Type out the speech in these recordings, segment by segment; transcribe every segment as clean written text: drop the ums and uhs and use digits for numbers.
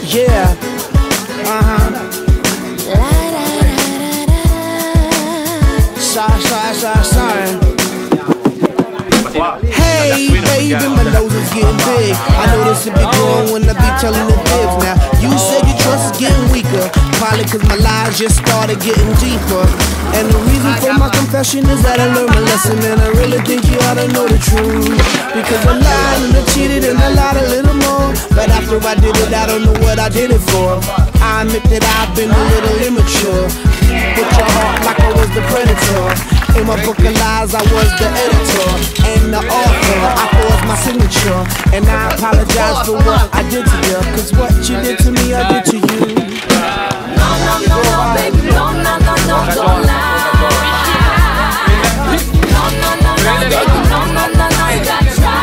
Yeah. Sorry. Hey, baby, my nose is getting big. I know this will be growing when I be telling the fibs. Now, you said your trust is getting weaker, probably cause my lies just started getting deeper. And the reason for my confession is that I learned my lesson, and I really think you ought to know the truth. Because I lied and I cheated and I lied a little more, but after I did it, I don't know what I did it for. I admit that I've been a little immature, put your heart like I was the predator. In my book of lies, I was the editor and the author. I forged my signature, and I apologize for what I did to you. Cause what you did to me, I did to you. No, baby, no, don't lie. No, baby, no, you gotta try.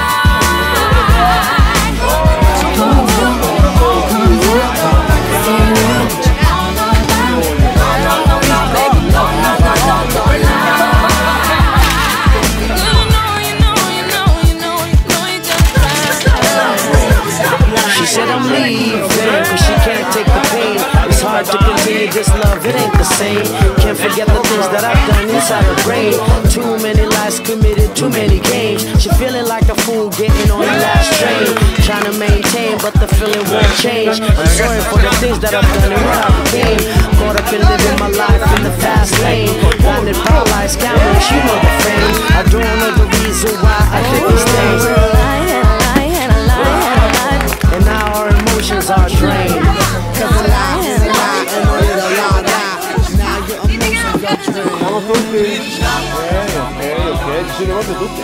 She said I'm leaving, cause she can't take the pain. It's hard to continue this love, it ain't the same. Can't forget the things that I've done inside her brain. Too many lies committed, too many games. She feeling like a fool getting on the last train. Trying to maintain, but the feeling won't change. I'm sorry for the things that I've done and what I became. Caught up in living my life in the fast lane. Blinded, paralyzed, gambling, you know the fame. I don't know the reason why I did these things. And now our emotions are drained. Cause a lie is a lie, and a little lie. Now your emotions are drained. Ok, ci sono proprio tutti